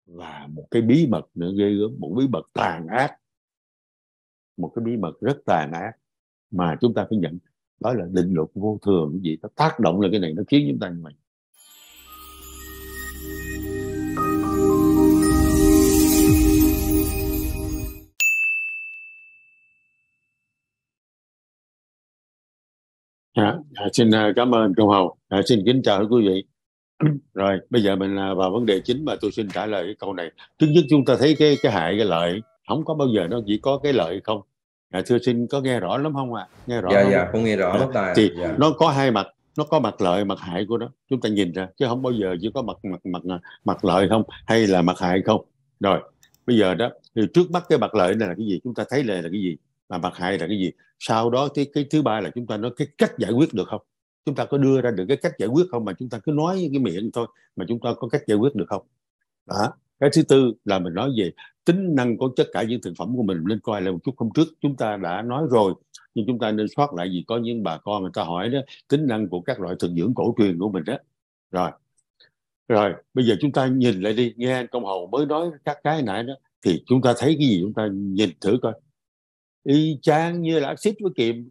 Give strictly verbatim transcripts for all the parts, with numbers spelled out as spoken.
Và một cái bí mật nữa ghê gớm, một bí mật tàn ác, một cái bí mật rất tàn ác mà chúng ta phải nhận, đó là định luật vô thường. Cái gì nó tác động lên cái này, nó khiến chúng ta như vậy. À, à, xin uh, cảm ơn Công Hầu. À, xin kính chào quý vị. Rồi bây giờ mình uh, vào vấn đề chính mà tôi xin trả lời cái câu này. Trước nhất chúng ta thấy cái cái hại cái lợi, không có bao giờ nó chỉ có cái lợi không. À, thưa xin có nghe rõ lắm không ạ? À? Nghe rõ Dạ không? dạ con nghe rõ À, lắm tài. thì Dạ. nó có hai mặt, nó có mặt lợi mặt hại của nó, chúng ta nhìn ra chứ không bao giờ chỉ có mặt mặt mặt mặt lợi không hay là mặt hại không. Rồi bây giờ đó thì trước mắt cái mặt lợi này là cái gì, chúng ta thấy là là cái gì, mà mặt hại là cái gì. Sau đó cái cái thứ ba là chúng ta nói cái cách giải quyết được không, chúng ta có đưa ra được cái cách giải quyết không, mà chúng ta cứ nói cái miệng thôi mà chúng ta có cách giải quyết được không. Đó. Cái thứ tư là mình nói về tính năng của tất cả những thực phẩm của mình. Lên coi lại một chút, hôm trước chúng ta đã nói rồi nhưng chúng ta nên soát lại, vì có những bà con người ta hỏi đó tính năng của các loại thực dưỡng cổ truyền của mình đó. Rồi rồi bây giờ chúng ta nhìn lại đi, nghe anh Công Hầu mới nói các cái nãy đó thì chúng ta thấy cái gì, chúng ta nhìn thử coi, y chang như là axit với kiềm,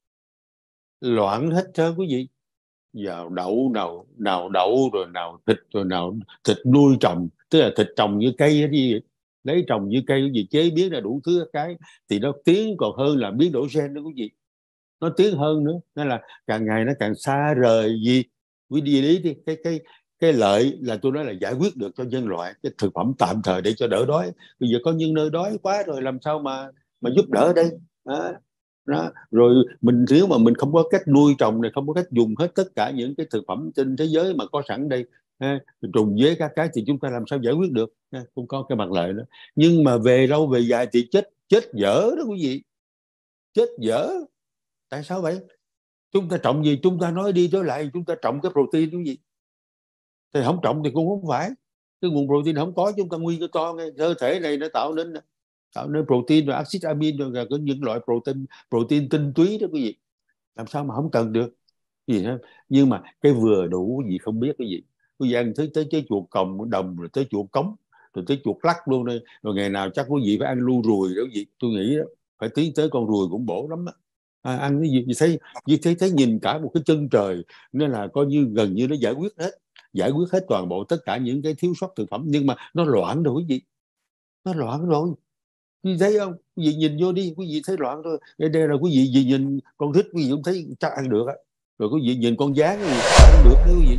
loạn hết trơn quý vị. Vào đậu nào nào đậu rồi nào thịt rồi nào thịt nuôi trồng, tức là thịt trồng như cây hay gì, lấy trồng như cây cái gì, chế biến ra đủ thứ cái thì nó tiến còn hơn là biến đổi gen đó quý vị, nó tiến hơn nữa. Nên là càng ngày nó càng xa rời gì quý vị lý đi. cái cái cái lợi là tôi nói là giải quyết được cho nhân loại cái thực phẩm tạm thời để cho đỡ đói. Bây giờ có những nơi đói quá rồi làm sao mà mà giúp đỡ đây đó. Đó. Rồi mình nếu mà mình không có cách nuôi trồng này, không có cách dùng hết tất cả những cái thực phẩm trên thế giới mà có sẵn đây, ha, trùng với các cái thì chúng ta làm sao giải quyết được, ha, không có cái mặt lợi đó. Nhưng mà về lâu về dài thì chết chết dở đó quý vị, chết dở. Tại sao vậy? Chúng ta trọng gì, chúng ta nói đi nói lại, chúng ta trọng cái protein quý vị, thì không trọng thì cũng không phải. Cái nguồn protein không có, chúng ta nguy cơ to ngay. Cơ thể này nó tạo nên tạo nên protein và axit amin rồi có những loại protein protein tinh túy đó quý vị, làm sao mà không cần được gì hết. Nhưng mà cái vừa đủ gì không biết cái gì. Quý vị ăn tới tới tới chuột còng đồng, rồi tới chuột cống, rồi tới chuột lắc luôn đây, rồi ngày nào chắc quý vị phải ăn lu ruồi đó gì. Tôi nghĩ đó phải tiến tới con ruồi cũng bổ lắm đó. À, ăn cái gì thấy như thấy thấy nhìn cả một cái chân trời, nên là coi như gần như nó giải quyết hết, giải quyết hết toàn bộ tất cả những cái thiếu sót thực phẩm. Nhưng mà nó loạn rồi quý vị, nó loạn rồi. Quý vị thấy không? Quý vị nhìn vô đi, quý vị thấy loạn rồi. Đây, đây là quý vị, vị nhìn con thích quý vị cũng thấy chắc ăn được á. Rồi quý vị nhìn con gián quý vị ăn được đó quý vị.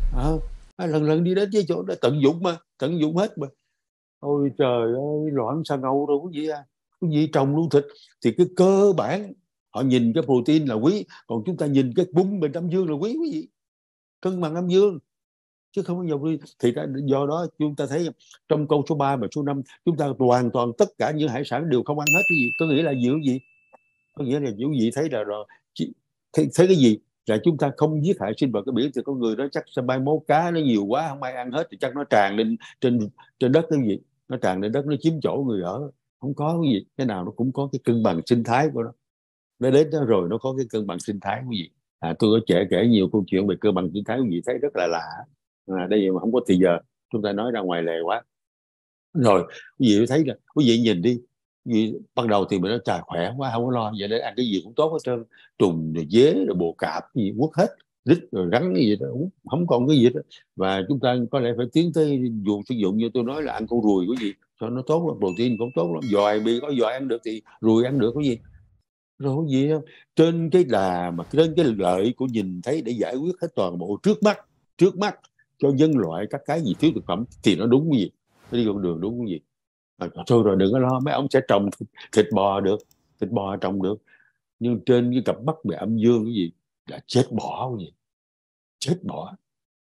À, lần lần đi đến cái chỗ đó tận dụng mà, tận dụng hết mà. Ôi trời ơi, loạn xà ngầu rồi quý vị à. Quý vị trồng luôn thịt thì cái cơ bản họ nhìn cái protein là quý, còn chúng ta nhìn cái bung bên âm dương là quý quý vị. Cân bằng âm dương chứ không có nhiều. Thì do đó chúng ta thấy trong câu số ba và số năm chúng ta hoàn toàn tất cả những hải sản đều không ăn hết cái gì. Có nghĩa là gì gì có nghĩa là quý vị thấy là rồi thấy, thấy cái gì là chúng ta không giết hại sinh vật. Cái biển thì có người đó chắc sẽ bay mốt cá nó nhiều quá không ai ăn hết thì chắc nó tràn lên trên trên đất cái gì, nó tràn lên đất nó chiếm chỗ người ở. Không có cái gì, cái nào nó cũng có cái cân bằng sinh thái của nó. Nó đến đó rồi nó có cái cân bằng sinh thái cái gì. À, tôi có kể kể nhiều câu chuyện về cân bằng sinh thái quý vị thấy rất là lạ. À, đây mà không có thì giờ chúng ta nói ra ngoài lề quá. Rồi quý vị thấy là quý vị nhìn đi, quý vị, ban đầu thì mình nói trời khỏe quá không có lo, vậy để ăn cái gì cũng tốt hết trơn, trùng rồi dế rồi bồ cạp gì quất hết, rít rồi rắn cái gì đó không còn cái gì đó. Và chúng ta có lẽ phải tiến tới dùng sử dụng như tôi nói là ăn con ruồi cái gì cho nó tốt lắm, protein cũng tốt lắm. Giòi bị có giòi ăn được thì ruồi ăn được cái gì. Rồi cái gì không, trên cái đà mà trên cái lợi của nhìn thấy để giải quyết hết toàn bộ trước mắt, trước mắt cho nhân loại các cái gì thiếu thực phẩm thì nó đúng cái gì, nó đi con đường đúng cái gì. À, thôi rồi đừng có lo, mấy ông sẽ trồng thịt, thịt bò được, thịt bò trồng được, nhưng trên cái cặp mắt về âm dương cái gì là chết bỏ cái gì, chết bỏ,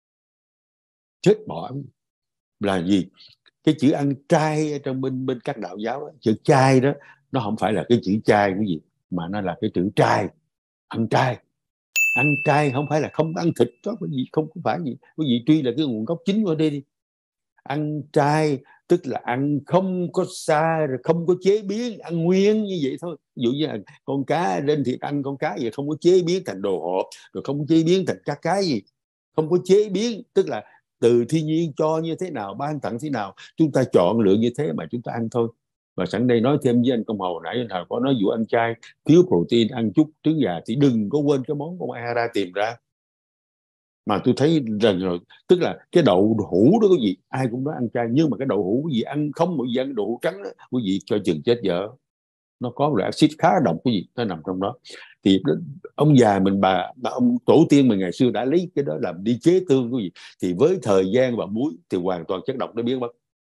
chết bỏ là gì. Cái chữ ăn chay trong bên bên các đạo giáo đó, chữ chay đó nó không phải là cái chữ chay cái gì, mà nó là cái chữ trai, ăn chay. Ăn chay không phải là không ăn thịt đó cái gì, không có phải gì cái gì, truy là cái nguồn gốc chính của đây đi. Ăn chay tức là ăn không có xa, rồi không có chế biến, ăn nguyên như vậy thôi. Ví dụ như là con cá lên thì ăn con cá gì không có chế biến thành đồ hộp, rồi không có chế biến thành các cái gì, không có chế biến, tức là từ thiên nhiên cho như thế nào, ban tặng thế nào, chúng ta chọn lựa như thế mà chúng ta ăn thôi. Và sẵn đây nói thêm với anh Công Hầu, nãy anh Hầu có nói vụ ăn chay thiếu protein, ăn chút trứng gà thì đừng có quên cái món con Ahara tìm ra. Mà tôi thấy rằng rồi, tức là cái đậu hũ đó quý vị, ai cũng nói ăn chay, nhưng mà cái đậu hũ quý vị ăn không, quý vị ăn đậu hũ trắng đó, quý vị cho chừng chết dở. Nó có một loại axit khá độc quý vị, nó nằm trong đó. Thì ông già mình, bà, bà ông tổ tiên mình ngày xưa đã lấy cái đó làm đi chế tương quý vị, thì với thời gian và muối thì hoàn toàn chất độc nó biến mất.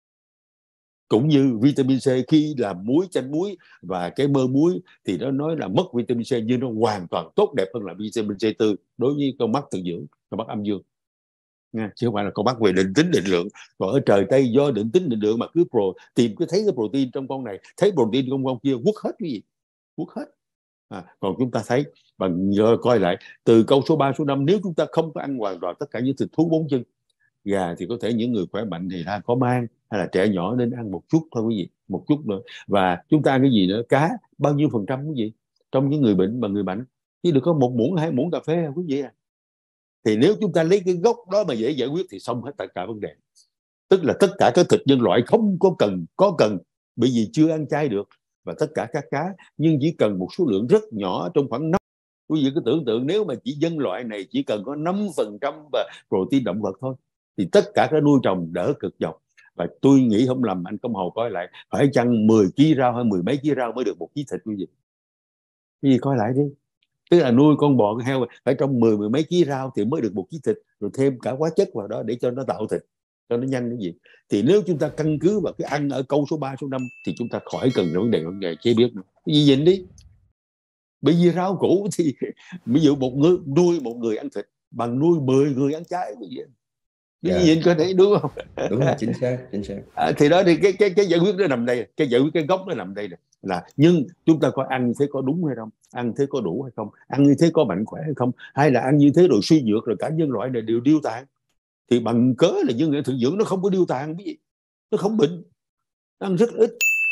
Cũng như vitamin C, khi làm muối, chanh muối và cái mơ muối thì nó nói là mất vitamin C, nhưng nó hoàn toàn tốt đẹp hơn là vitamin C tươi đối với con mắt tự dưỡng, con mắt âm dương nha, chứ không phải là con mắt về định tính định lượng. Còn ở trời Tây do định tính định lượng mà cứ pro, tìm cứ thấy cái protein trong con này, thấy protein trong con kia, quất hết cái gì, quất hết. À, còn chúng ta thấy bằng giờ coi lại từ câu số ba, số năm, nếu chúng ta không có ăn hoàn toàn tất cả những thịt thú bốn chân, gà thì có thể những người khỏe mạnh thì ha có mang, hay là trẻ nhỏ nên ăn một chút thôi quý vị, một chút nữa. Và chúng ta ăn cái gì nữa, cá bao nhiêu phần trăm quý vị trong những người bệnh và người mạnh, chứ được có một muỗng hai muỗng cà phê quý vị à. Thì nếu chúng ta lấy cái gốc đó mà dễ giải quyết thì xong hết tất cả vấn đề. Tức là tất cả các thịt nhân loại không có cần, có cần bởi vì chưa ăn chay được, và tất cả các cá, nhưng chỉ cần một số lượng rất nhỏ, trong khoảng năm. Quý vị cứ tưởng tượng nếu mà chỉ nhân loại này chỉ cần có năm phần trăm và protein động vật thôi, thì tất cả các nuôi trồng đỡ cực nhọc. Và tôi nghĩ không lầm, anh Công Hầu coi lại, phải chăng mười ký rau hay mười mấy ký rau mới được một ký thịt quý vị. Quý vị coi lại đi. Tức là nuôi con bò, con heo phải trong mười mười mấy ký rau thì mới được một ký thịt, rồi thêm cả hóa chất vào đó để cho nó tạo thịt, cho nó nhanh cái gì. Thì nếu chúng ta căn cứ vào cái ăn ở câu số ba, số năm thì chúng ta khỏi cần vấn đề vấn đề chế biến nữa. Cái gì nhìn đi. Bởi vì rau củ thì ví dụ một người nuôi một người ăn thịt bằng nuôi mười người ăn trái, cái gì cái yeah. gì nhìn có thể đúng không? Đúng là chính xác, chính xác. À, thì đó thì cái cái cái giải quyết nó nằm đây, cái giải quyết cái gốc nó nằm đây này. Là nhưng chúng ta có ăn như thế có đúng hay không, ăn thế có đủ hay không, ăn như thế có mạnh khỏe hay không, hay là ăn như thế rồi suy nhược rồi cả nhân loại này đều điêu tàn. Thì bằng cớ là nhân loại thực dưỡng nó không có điêu tàn, cái gì nó không bệnh, nó ăn rất ít,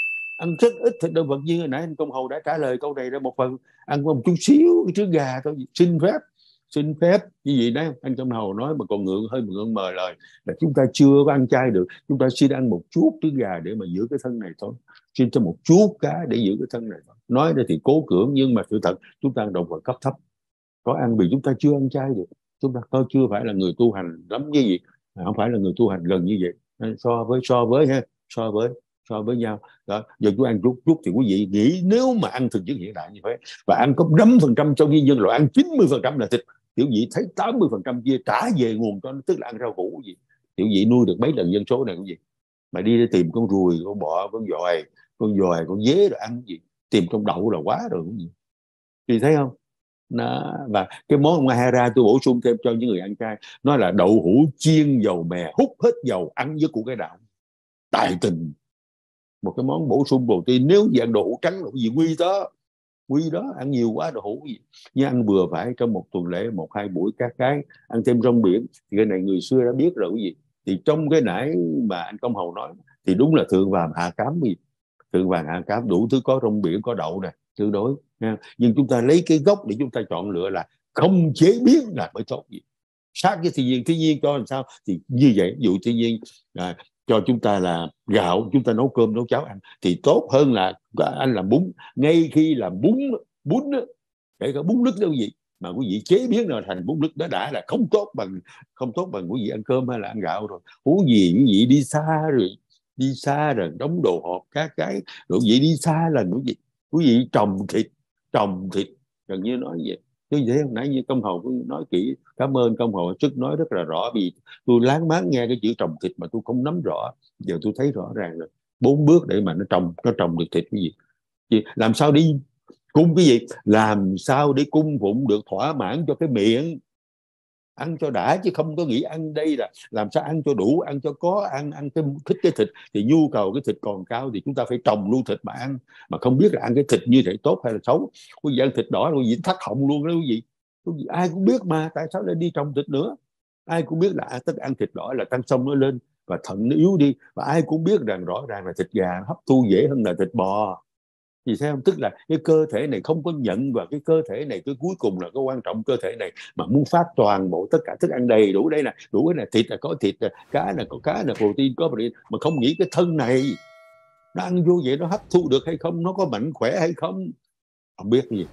ăn rất ít thịt động vật. Như hồi nãy anh Công Hầu đã trả lời câu này ra một phần, ăn một chút xíu cái trứng gà thôi, xin phép xin phép như vậy đấy. Anh Công Hầu nói mà còn ngượng, hơi ngượng mời lời là chúng ta chưa có ăn chay được, chúng ta xin ăn một chút trứng gà để mà giữ cái thân này thôi, xin cho một chút cá để giữ cái thân này thôi. Nói đây thì cố cưỡng, nhưng mà sự thật chúng ta động vật cấp thấp, có ăn vì chúng ta chưa ăn chay được, chúng ta có chưa phải là người tu hành lắm như vậy, không phải là người tu hành gần như vậy. So với so với ha so với so với nhau đó. Giờ chúng ăn chút chút thì quý vị nghĩ nếu mà ăn thực dưỡng hiện đại như thế và ăn có năm phần trăm trong nhân loại ăn chín mươi phần trăm là thịt, tiểu vị thấy tám mươi phần trăm kia trả về nguồn cho nó, tức là ăn rau củ gì. Tiểu vị nuôi được mấy lần dân số này cái gì mà đi để tìm con ruồi, con bọ, con dòi, con dòi, con dế rồi ăn cái gì, tìm trong đậu là quá rồi cái gì. Thì thấy không? Nó, và cái món Ahara tôi bổ sung thêm cho những người ăn chay, nó là đậu hũ chiên dầu mè, hút hết dầu, ăn với củ cải đào, tài tình. Một cái món bổ sung protein. Nếu gì ăn đậu hũ trắng là cái gì nguy đó, nguy đó, ăn nhiều quá đậu hũ gì, nhưng ăn vừa phải trong một tuần lễ một hai buổi các cái, ăn thêm rong biển thì cái này người xưa đã biết rồi cái gì. Thì trong cái nãy mà anh Công Hầu nói thì đúng là thượng vàng hạ cám, gì thượng vàng hạ cám, đủ thứ, có rong biển, có đậu này tương đối nha. Nhưng chúng ta lấy cái gốc để chúng ta chọn lựa là không chế biến là mới tốt gì. Sát với thiên nhiên, thiên nhiên cho làm sao thì như vậy. Ví dụ thiên nhiên à, cho chúng ta là gạo, chúng ta nấu cơm nấu cháo ăn thì tốt hơn là anh làm bún. Ngay khi làm bún bún kể cả bún nước đâu gì mà quý vị chế biến nó thành bún nước, đó đã là không tốt bằng không tốt bằng quý vị ăn cơm hay là ăn gạo rồi. Huống gì quý vị đi xa rồi đi xa rồi đóng đồ hộp các cái, rồi quý vị đi xa là quý vị quý vị trồng thịt trồng thịt gần như nói vậy. Chứ thế hôm nãy như Công Hầu cũng nói kỹ, cảm ơn Công Hầu trước nói rất là rõ, vì tôi láng máng nghe cái chữ trồng thịt mà tôi không nắm rõ, giờ tôi thấy rõ ràng rồi. Bốn bước để mà nó trồng nó trồng được thịt cái gì, thì làm sao đi cung cái gì, làm sao để cung phụng được thỏa mãn cho cái miệng, ăn cho đã, chứ không có nghĩ ăn đây là làm sao ăn cho đủ, ăn cho có, ăn ăn cái thích cái thịt thì nhu cầu cái thịt còn cao thì chúng ta phải trồng luôn thịt mà ăn, mà không biết là ăn cái thịt như thế tốt hay là xấu. Quý vị ăn thịt đỏ quý vị thắt họng luôn đó quý vị. Quý vị ai cũng biết mà tại sao lại đi trồng thịt nữa. Ai cũng biết là tất ăn thịt đỏ là tăng xông nó lên và thận nó yếu đi, và ai cũng biết rằng rõ ràng là thịt gà hấp thu dễ hơn là thịt bò. Vì thấy không? Tức là cái cơ thể này không có nhận, và cái cơ thể này cái cuối cùng là cái quan trọng. Cơ thể này mà muốn phát toàn bộ tất cả thức ăn đầy đủ, đây là đủ, cái này thịt là có thịt, cá là có cá, là protein có protein, mà không nghĩ cái thân này nó ăn vô vậy nó hấp thu được hay không, nó có mạnh khỏe hay không, không biết cái gì.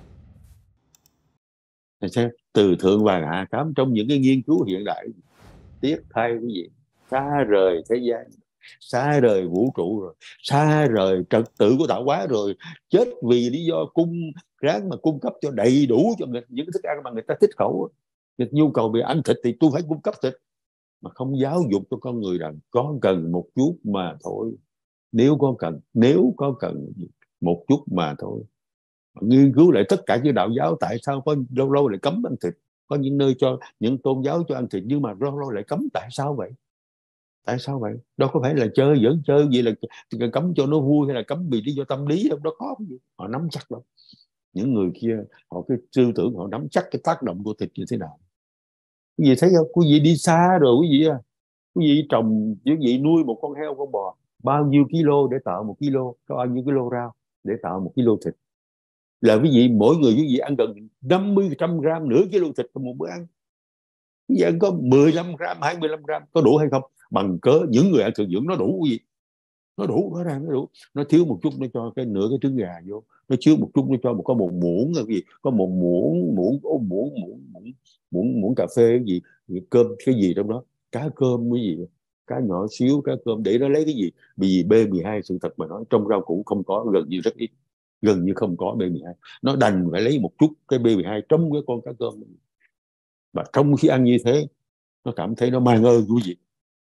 Xem từ thượng vàng hạ cám, trong những cái nghiên cứu hiện đại, tiếc thay quý vị, xa rời thế gian, xa rời vũ trụ rồi, xa rời trật tự của tạo hóa rồi, chết vì lý do cung ráng mà cung cấp cho đầy đủ cho người, những cái thức ăn mà người ta thích khẩu. Người nhu cầu bị ăn thịt thì tôi phải cung cấp thịt, mà không giáo dục cho con người rằng con cần một chút mà thôi, nếu có cần, nếu có cần một chút mà thôi. Nghiên cứu lại tất cả những đạo giáo, tại sao có lâu lâu lại cấm ăn thịt, có những nơi cho, những tôn giáo cho ăn thịt, nhưng mà lâu lâu lại cấm, tại sao vậy? Tại sao vậy? Đâu có phải là chơi giỡn chơi gì là cấm cho nó vui, hay là cấm vì lý do tâm lý đâu, đó có gì họ nắm chắc lắm. Những người kia họ cái tư tưởng họ nắm chắc cái tác động của thịt như thế nào. Quý vị thấy không? Quý vị đi xa rồi quý vị à, quý vị trồng, quý vị nuôi một con heo con bò, bao nhiêu kilo để tạo một kilo, có bao nhiêu kilo rau để tạo một kilo thịt, là quý vị mỗi người quý vị ăn gần năm mươi trăm gram, nửa kilo thịt trong một bữa ăn. Quý vị ăn có mười lăm gram, hai mươi lăm gram, có đủ hay không? Bằng cớ những người ăn thực dưỡng nó đủ gì? Nó đủ, nó ra nó đủ. Nó thiếu một chút nó cho cái nửa cái trứng gà vô, nó thiếu một chút nó cho một có một muỗng cái gì, có một muỗng muỗng muỗng muỗng muỗng muỗng muỗng cà phê cái gì, cơm cái gì trong đó, cá cơm cái gì, cá nhỏ xíu cá cơm, để nó lấy cái gì? Vì B mười hai sự thật mà nói trong rau củ không có, gần như rất ít, gần như không có B mười hai. Nó đành phải lấy một chút cái B mười hai trong cái con cá cơm, và trong khi ăn như thế nó cảm thấy nó mang ơn quý vị,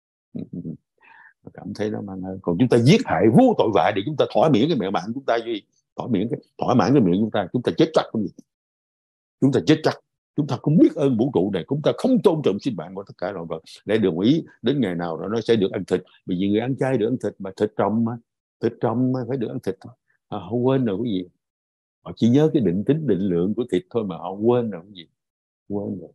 nó cảm thấy nó mang ơn. Còn chúng ta giết hại vô tội vạ để chúng ta thỏa miễn cái miệng bạn chúng ta, gì thỏa miễn cái thỏa mãn cái miệng chúng ta, chúng ta chết chắc không gì, chúng ta chết chắc. Chúng ta không biết ơn vũ trụ này, chúng ta không tôn trọng sinh mạng của tất cả loài vật, để đồng ý đến ngày nào đó nó sẽ được ăn thịt, bởi vì người ăn chay được ăn thịt, mà thịt trồng mà thịt trồng mà phải được ăn thịt thôi. À, họ quên rồi quý vị, họ chỉ nhớ cái định tính định lượng của thịt thôi, mà họ quên rồi quý vị, quên rồi,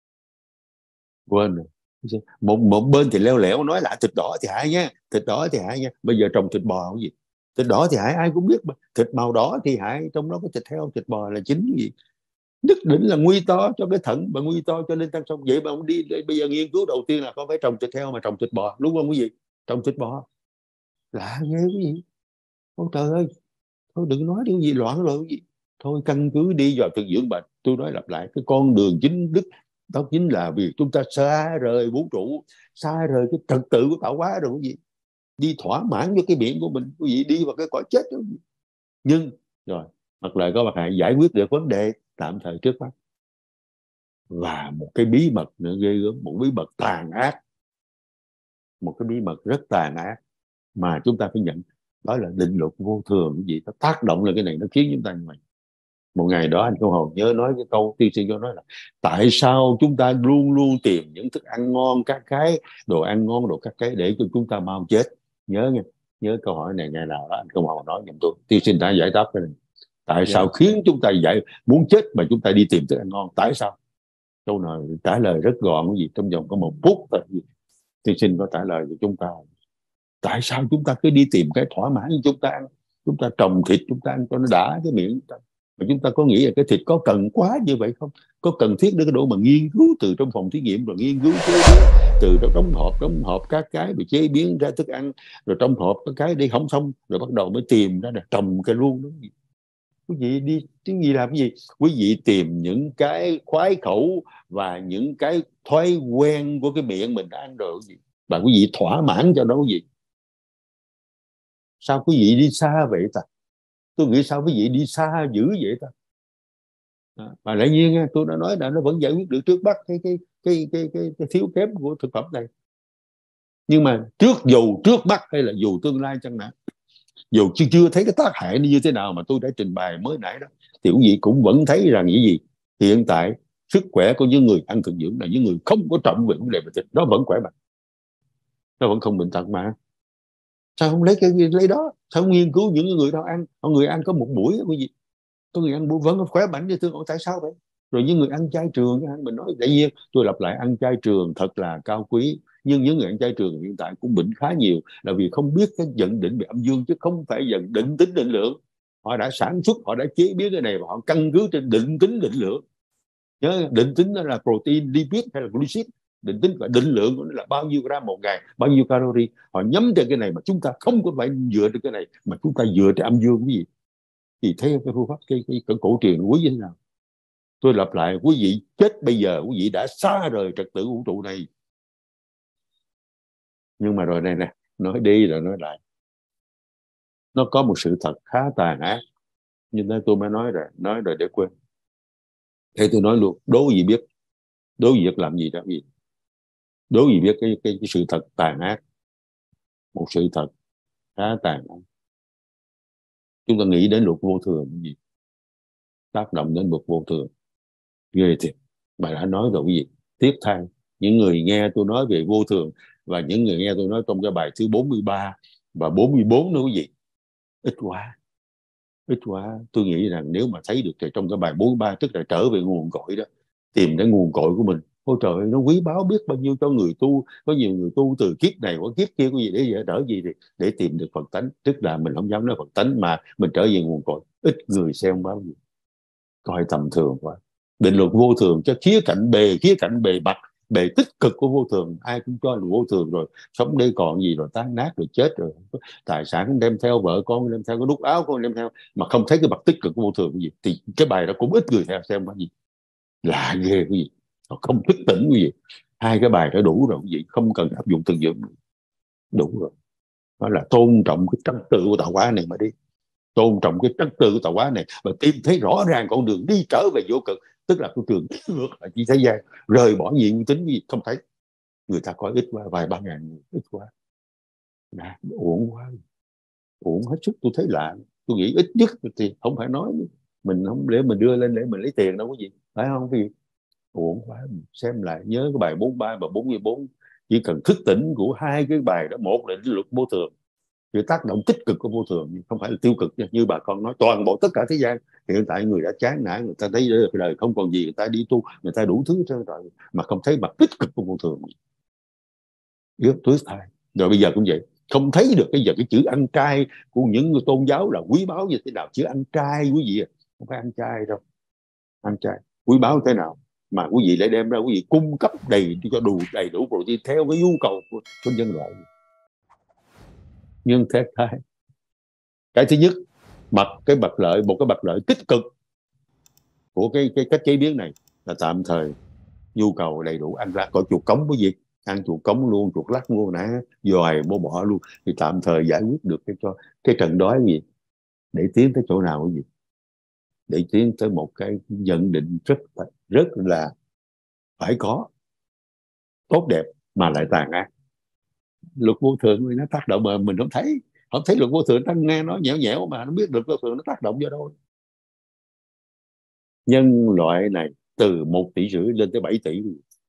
quên rồi. một một bên thì leo lẻo nói là thịt đỏ thì hại nha, thịt đỏ thì hại nha. Bây giờ trồng thịt bò cái gì, thịt đỏ thì hại ai cũng biết mà, thịt màu đỏ thì hại, trong đó có thịt heo thịt bò là chính. Gì nhất định là nguy to cho cái thận và nguy to cho nên tăng sống. Vậy mà ông đi bây giờ nghiên cứu đầu tiên là không phải trồng thịt heo mà trồng thịt bò, đúng không quý vị? Trồng thịt bò lạ ghê quý vị. Ôi trời ơi, thôi đừng nói điều gì loạn rồi quý vị. Thôi căn cứ đi vào thực dưỡng bệnh. Tôi nói lặp lại, cái con đường chính đức đó chính là vì chúng ta xa rời vũ trụ, xa rời cái trật tự của tạo hóa rồi quý vị, đi thỏa mãn với cái miệng của mình, quý vị đi vào cái cõi chết đó. Nhưng rồi mặt lời có mặt hại, giải quyết được vấn đề tạm thời trước mắt. Và một cái bí mật nữa ghê gớm, một bí mật tàn ác, một cái bí mật rất tàn ác mà chúng ta phải nhận, đó là định luật vô thường. Cái gì nó tác động lên cái này, nó khiến chúng ta như vậy. Một ngày đó anh Công Hồng nhớ nói cái câu tiên sinh có nói là tại sao chúng ta luôn luôn tìm những thức ăn ngon, các cái đồ ăn ngon, đồ các cái để cho chúng ta mau chết. Nhớ nha, nhớ câu hỏi này ngày nào đó anh Công Hồng nói giùm tôi, tiên sinh đã giải đáp cái này. Tại yeah. sao khiến chúng ta dạy muốn chết mà chúng ta đi tìm thức ăn ngon? Tại sao? Câu này trả lời rất gọn, cái gì trong vòng có một phút thôi. Tiên sinh có trả lời cho chúng ta. Tại sao chúng ta cứ đi tìm cái thỏa mãn như chúng ta ăn? Chúng ta trồng thịt chúng ta ăn cho nó đã cái miệng chúng ta. Mà chúng ta có nghĩ là cái thịt có cần quá như vậy không? Có cần thiết đến cái độ mà nghiên cứu từ trong phòng thí nghiệm, rồi nghiên cứu chế biến từ trong đóng hộp, đóng hộp các cái rồi chế biến ra thức ăn, rồi trong hộp các cái đi không xong, rồi bắt đầu mới tìm ra là trồng cái luôn đó. Quý vị đi cái gì làm cái gì? Quý vị tìm những cái khoái khẩu và những cái thói quen của cái miệng mình đã ăn rồi cái gì, và quý vị thỏa mãn cho nó cái gì. Sao quý vị đi xa vậy ta? Tôi nghĩ sao quý vị đi xa dữ vậy ta? À, mà lại nhiên tôi đã nói là nó vẫn giải quyết được trước mắt cái cái cái cái cái, cái thiếu kém của thực phẩm này. Nhưng mà trước dù trước mắt hay là dù tương lai chăng nữa, dù chưa chưa thấy cái tác hại như thế nào mà tôi đã trình bày mới nãy đó, thì quý vị cũng vẫn thấy rằng những gì hiện tại sức khỏe của những người ăn thực dưỡng là những người không có trọng về vấn đề về thịt, nó vẫn khỏe mạnh, nó vẫn không bệnh tật mà. Sao không lấy cái lấy đó? Sao không nghiên cứu những người đó ăn? Mọi người ăn có một buổi quý vị, có người ăn buổi vẫn khỏe mạnh như thương. Tại sao vậy? Rồi những người ăn chay trường, mình nói tại nhiên tôi lặp lại, ăn chay trường thật là cao quý, nhưng những người ăn chay trường hiện tại cũng bệnh khá nhiều, là vì không biết cái nhận định về âm dương, chứ không phải nhận định tính định lượng. Họ đã sản xuất, họ đã chế biến cái này và họ căn cứ trên định tính định lượng. Nhớ định tính đó là protein, lipid hay là glucid. Định tính và định lượng của nó là bao nhiêu gram một ngày, bao nhiêu calorie. Họ nhắm trên cái này mà chúng ta không có phải dựa trên cái này, mà chúng ta dựa trên âm dương cái gì. Thì thấy cái phương pháp cái, cái, cái cổ truyền quý như thế nào. Tôi lặp lại, quý vị chết bây giờ quý vị đã xa rời trật tự vũ trụ này. Nhưng mà rồi này nè, nói đi rồi nói lại, nó có một sự thật khá tàn ác. Nhưng thế tôi mới nói rồi, nói rồi để quên. Thế tôi nói luôn, đố gì biết, đố gì biết làm gì đó gì, đố gì biết cái, cái, cái sự thật tàn ác, một sự thật khá tàn ác. Chúng ta nghĩ đến luật vô thường gì, tác động đến luật vô thường, ghê thiệt. Bà đã nói rồi cái gì, tiếc thay những người nghe tôi nói về vô thường và những người nghe tôi nói trong cái bài thứ bốn mươi ba và bốn mươi bốn nữa, cái gì ít quá, ít quá. Tôi nghĩ rằng nếu mà thấy được thì trong cái bài bốn mươi ba, tức là trở về nguồn cội đó, tìm đến nguồn cội của mình. Ôi trời ơi, nó quý báu biết bao nhiêu cho người tu. Có nhiều người tu từ kiếp này qua kiếp kia, cái gì để vậy, đỡ gì thì để tìm được Phật tánh. Tức là mình không dám nói Phật tánh mà mình trở về nguồn cội. Ít người xem bao nhiêu, coi tầm thường quá. Định luật vô thường cho khía cạnh bề khía cạnh bề mặt, bề tích cực của vô thường ai cũng cho là vô thường rồi. Sống đây còn gì rồi, tan nát rồi, chết rồi, tài sản đem theo, vợ con đem theo, cái nút áo con đem theo, mà không thấy cái mặt tích cực của vô thường cái gì, thì cái bài đó cũng ít người theo xem cái gì. Lạ ghê cái gì, nó không thức tỉnh cái gì. Hai cái bài đó đủ rồi cái gì, không cần áp dụng từng dụng, đủ rồi. Đó là tôn trọng cái trật tự của tạo hóa này mà đi, tôn trọng cái trật tự của tạo hóa này và tìm thấy rõ ràng con đường đi trở về vô cực, tức là con đường ngược lại chỉ thế gian, rời bỏ gì nguyên tính gì không thấy. Người ta có ít quá, vài ba ngàn người, ít quá. Đã, uổng quá, uổng hết sức. Tôi thấy lạ, tôi nghĩ ít nhất thì không phải nói mình không để mình đưa lên để mình lấy tiền đâu có gì, phải không? Vì uổng quá. Xem lại nhớ cái bài bốn mươi ba và bốn mươi bốn, chỉ cần thức tỉnh của hai cái bài đó, một là luật vô thường, sự tác động tích cực của vô thường, không phải là tiêu cực. Như bà con nói, toàn bộ tất cả thế gian hiện tại người đã chán nản, người ta thấy đời không còn gì, người ta đi tu, người ta đủ thứ trơn rồi mà không thấy mặt tích cực của vô thường. Yếu túi thai. Rồi bây giờ cũng vậy, không thấy được cái giờ cái chữ ăn chay của những người tôn giáo là quý báu như thế nào. Chữ ăn chay quý vị, không phải ăn chay đâu, ăn chay quý báu thế nào mà quý vị lại đem ra quý vị cung cấp đầy cho đủ đầy đủ protein theo cái nhu cầu của, của nhân loại. Nhưng thế thái, cái thứ nhất, mặt cái mặt lợi, một cái mặt lợi tích cực của cái cái cách chế biến này là tạm thời nhu cầu đầy đủ, ăn ra có chuột cống cái gì, ăn chuột cống luôn, chuột lắc luôn nè, dòi bô bỏ luôn, thì tạm thời giải quyết được cái cho cái trận đói gì, để tiến tới chỗ nào cái gì, để tiến tới một cái nhận định rất rất là phải có, tốt đẹp mà lại tàn ác. Luật vô thường nó tác động mà mình không thấy, không thấy luật vô thường, ta nghe nó nhẽo nhẽo mà nó biết luật vô thường nó tác động vào đâu. Nhân loại này từ một tỷ rưỡi lên tới bảy tỷ,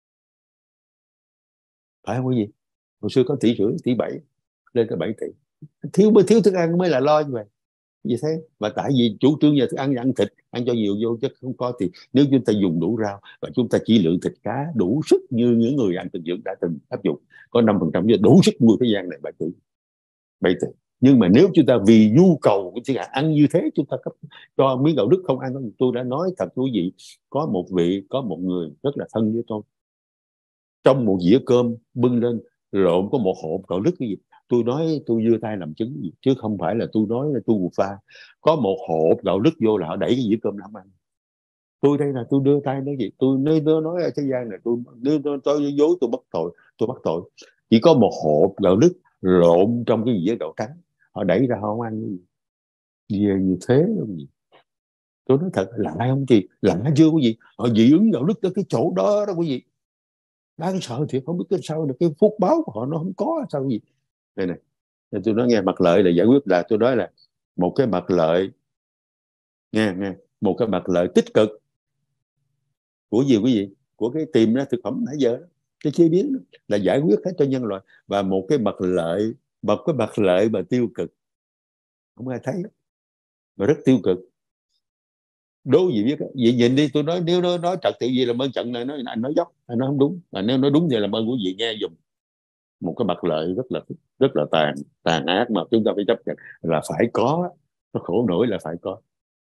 phải không? Cái gì hồi xưa có tỷ rưỡi, tỷ bảy, lên tới bảy tỷ. Thiếu mới thiếu thức ăn mới là lo như vậy. Như thế, và tại vì chủ trương giờ thức ăn ăn thịt, ăn cho nhiều vô, chứ không có thì nếu chúng ta dùng đủ rau và chúng ta chỉ lượng thịt cá đủ sức như những người ăn thực dưỡng đã từng áp dụng, có năm phần trăm đủ sức nuôi thế gian này bảy tỷ, bảy tỷ. Nhưng mà nếu chúng ta vì nhu cầu của chúng ta ăn như thế, chúng ta cấp cho miếng gạo lứt không ăn. Tôi đã nói thật quý vị, có một vị, có một người rất là thân với tôi, trong một dĩa cơm bưng lên lộn có một hộp gạo lứt cái gì. Tôi nói tôi đưa tay làm chứng gì, chứ không phải là tôi nói là tôi pha. Có một hộp gạo lứt vô là họ đẩy cái dĩa cơm làm ăn. Tôi đây là tôi đưa tay nói gì, tôi nói, nói ở thế gian này tôi đưa tôi dối, tôi bắt tội, tôi bắt tội. Chỉ có một hộp gạo lứt lộn trong cái dĩa gạo trắng, họ đẩy ra họ không ăn cái gì. Về như thế không gì. Tôi nói thật là ai không chị, lạ chưa quý vị, họ dị ứng gạo lứt tới cái chỗ đó đó quý vị. Đáng sợ thì không biết cái sao được, cái phúc báo của họ nó không có sao gì. Đây này, nên tôi nói nghe, mặt lợi là giải quyết, là tôi nói là một cái mặt lợi, nghe nghe, một cái mặt lợi tích cực của gì quý vị, của cái tìm ra thực phẩm nãy giờ, cái chế biến đó, là giải quyết hết cho nhân loại. Và một cái mặt lợi, một cái mặt lợi mà tiêu cực không ai thấy, mà rất tiêu cực. Đố gì biết, vậy nhìn đi, tôi nói nếu nó nói trật tự gì là ơn trận này, nói anh nói dốc, anh nói không đúng, mà nếu nói đúng thì làm ơn của gì nghe dùm. Một cái mặt lợi rất là rất là tàn tàn ác mà chúng ta phải chấp nhận là phải có. nó khổ nổi là phải có.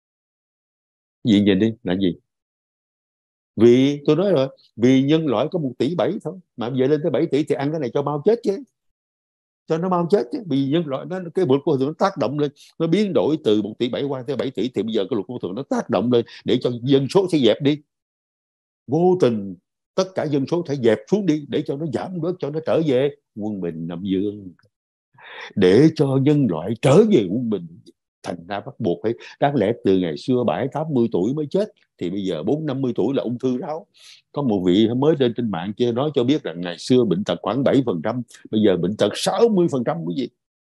Gì nhìn đi là gì? Vì tôi nói rồi, vì nhân loại có một tỷ bảy thôi, mà bây giờ lên tới bảy tỷ thì ăn cái này cho mau chết chứ, cho nó mau chết chứ. Vì nhân loại nó, cái luật vô thường nó tác động lên, nó biến đổi từ một tỷ bảy qua tới bảy tỷ, thì bây giờ cái luật vô thường nó tác động lên để cho dân số sẽ dẹp đi, vô tình tất cả dân số phải dẹp xuống đi để cho nó giảm bớt, cho nó trở về quân bình âm dương, để cho nhân loại trở về quân bình. Thành ra bắt buộc phải, đáng lẽ từ ngày xưa bảy tám mươi tuổi mới chết, thì bây giờ bốn năm mươi tuổi là ung thư ráo. Có một vị mới lên trên mạng kia nói cho biết rằng ngày xưa bệnh tật khoảng bảy phần trăm, bây giờ bệnh tật sáu mươi phần trăm. Cái gì?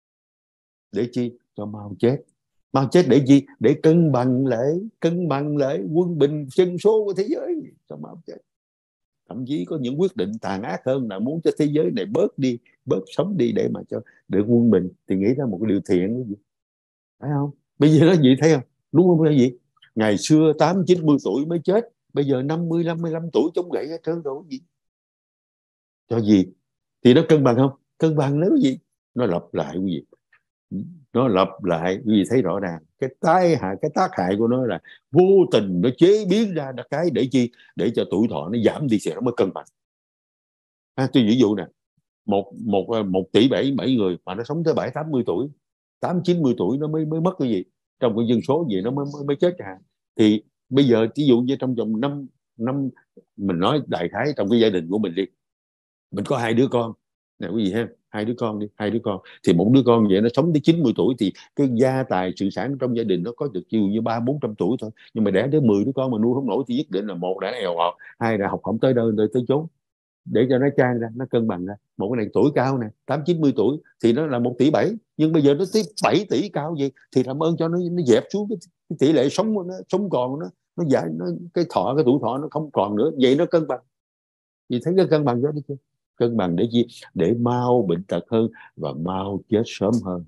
Để chi? Cho mau chết. Mau chết để chi? Để cân bằng lại, cân bằng lại quân bình dân số của thế giới, cho mau chết. Thậm chí có những quyết định tàn ác hơn là muốn cho thế giới này bớt đi, bớt sống đi để mà cho được quân bình, thì nghĩ ra một cái điều thiện. Cái gì? Phải không? Bây giờ nó gì thấy không? Đúng không? Cái gì? Ngày xưa tám chín mươi tuổi mới chết, bây giờ năm mươi năm mươi lăm tuổi chống gậy hết trơn rồi. Gì? Cho gì? Thì nó cân bằng không? Cân bằng nếu gì? Nó lặp lại cái gì? Nó lặp lại cái gì? Thấy rõ ràng cái tai hại, cái tác hại của nó là vô tình nó chế biến ra cái để chi? Để cho tuổi thọ nó giảm đi, sẽ nó mới cân bằng. À, tôi ví dụ nè, một một một tỷ bảy bảy người mà nó sống tới bảy tám mươi tuổi, tám chín mươi tuổi nó mới mới mất cái gì, trong cái dân số gì nó mới mới, mới chết à. Thì bây giờ ví dụ như trong vòng năm năm, mình nói đại khái trong cái gia đình của mình đi, mình có hai đứa con nè quý vị ha, hai đứa con đi, hai đứa con thì một đứa con vậy nó sống tới chín mươi tuổi thì cái gia tài sự sản trong gia đình nó có được chiều như ba bốn trăm tuổi thôi. Nhưng mà đẻ tới mười đứa con mà nuôi không nổi thì nhất định là một đã èo ọt, hai là học không tới đâu tới, tới chốn, để cho nó trang ra, nó cân bằng ra. Một cái này tuổi cao nè, tám chín mươi tuổi thì nó là một tỷ bảy, nhưng bây giờ nó tới bảy tỷ cao gì thì làm ơn cho nó nó dẹp xuống cái, cái tỷ lệ sống nó sống còn nó nó giải nó cái thọ, cái tuổi thọ nó không còn nữa, vậy nó cân bằng. Vì thấy cái cân bằng đó đi chưa? Cân bằng để gì? Để mau bệnh tật hơn và mau chết sớm hơn.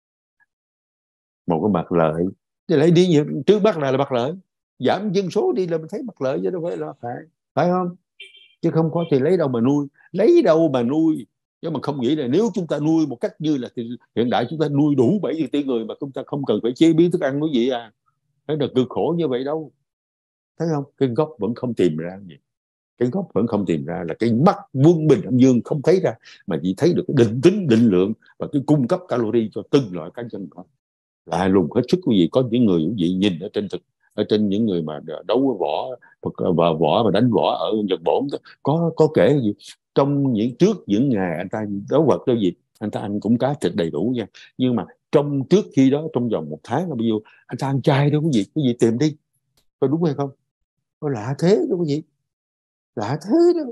Một cái mặt lợi thì lấy đi nhiều trước bắt là là mặt lợi, giảm dân số đi là mình thấy mặt lợi chứ đâu phải là phải, phải không? Chứ không có thì lấy đâu mà nuôi, lấy đâu mà nuôi. Chứ mà không nghĩ là nếu chúng ta nuôi một cách như là thì hiện đại chúng ta nuôi đủ bảy tỷ người mà chúng ta không cần phải chế biến thức ăn cái gì à, phải là cực khổ như vậy đâu. Thấy không? Cái gốc vẫn không tìm ra gì, cái gốc vẫn không tìm ra là cái mắt quân bình âm dương không thấy ra, mà chỉ thấy được cái định tính định lượng và cái cung cấp calorie cho từng loại cá nhân. Có là lùng hết sức quý vị. Có những người quý vị nhìn ở trên thực, ở trên những người mà đấu võ và võ và đánh võ ở Nhật Bản có có kể gì trong những trước những ngày anh ta đấu vật đâu gì, anh ta ăn cũng cá thịt đầy đủ nha, nhưng mà trong trước khi đó trong vòng một tháng là bao nhiêu anh ta ăn chay đâu quý vị, quý vị tìm đi có đúng hay không? Có lạ thế đâu quý vị, lạ thế đó.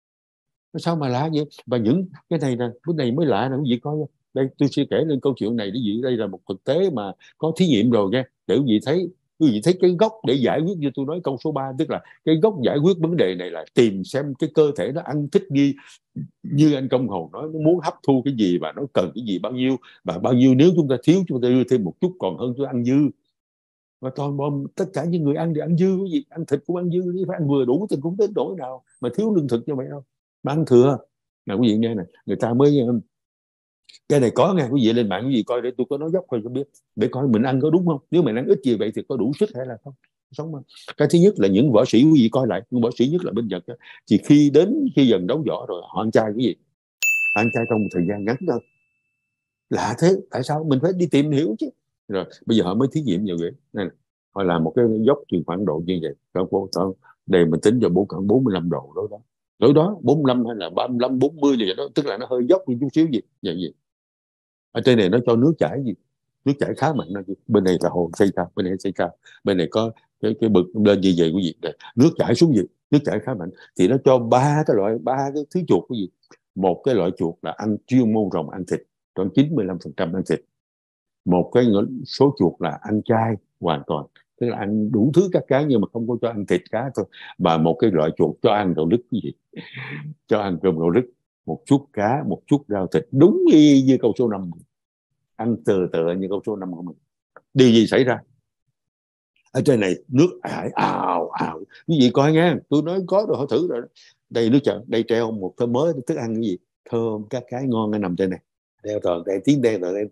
Sao mà lạ vậy? Và những cái này nè, cái này mới lạ nè quý vị coi. Đây tôi sẽ kể lên câu chuyện này để gì, đây là một thực tế mà có thí nghiệm rồi nha, để quý vị thấy. Quý vị thấy cái gốc để giải quyết, như tôi nói câu số ba, tức là cái gốc giải quyết vấn đề này là tìm xem cái cơ thể nó ăn thích nghi, như anh Công Hồn nói, nó muốn hấp thu cái gì và nó cần cái gì bao nhiêu, và bao nhiêu nếu chúng ta thiếu chúng ta đưa thêm một chút còn hơn chúng ta ăn dư. Và toàn bộ tất cả những người ăn thì ăn dư cái gì, ăn thịt cũng ăn dư, phải ăn vừa đủ thì cũng đến nỗi nào mà thiếu lương thực như vậy đâu, mà ăn thừa. Nào quý vị nghe này, người ta mới cái này có nghe quý vị lên mạng quý vị coi để tôi có nói dốc thôi cho biết, để coi mình ăn có đúng không, nếu mình ăn ít gì vậy thì có đủ sức hay là không sống không. Cái thứ nhất là những võ sĩ quý vị coi lại, những võ sĩ nhất là bên Nhật đó, thì khi đến khi dần đấu võ rồi họ ăn chay cái gì, ăn chay trong một thời gian ngắn thôi. Lạ thế, tại sao mình phải đi tìm hiểu chứ. Rồi bây giờ họ mới thí nghiệm như vậy này, họ làm một cái dốc chừng khoảng độ như vậy, còn đây mình tính cho bốn khoảng bốn mươi lăm độ đó đó, đối đó bốn mươi lăm hay là ba mươi lăm bốn mươi gì đó, tức là nó hơi dốc một chút xíu gì vậy gì. Ở trên này nó cho nước chảy gì, nước chảy khá mạnh, bên này là hồ xây cao, bên này xây cao, bên này có cái cái bực lên như vậy quý vị, này, nước chảy xuống gì, nước chảy khá mạnh, thì nó cho ba cái loại, ba cái thứ chuột cái gì. Một cái loại chuột là ăn chuyên môn rồng ăn thịt, khoảng chín mươi lăm phần trăm ăn thịt. Một cái số chuột là ăn chay hoàn toàn, tức là ăn đủ thứ các cá nhưng mà không có cho ăn thịt cá thôi. Và một cái loại chuột cho ăn gạo lứt cái gì, cho ăn cơm gạo lứt, một chút cá, một chút rau thịt, đúng y như câu số năm, ăn từ từ như câu số năm của mình. Điều gì xảy ra? Ở trên này nước ải ào ào, quý vị coi nha, tôi nói có rồi, họ thử rồi. Đây nước chợ, đây treo một thơm mới thức ăn cái gì, thơm các cái ngon nó nằm trên này, đeo toàn đây tiếng đen rồi đen tên.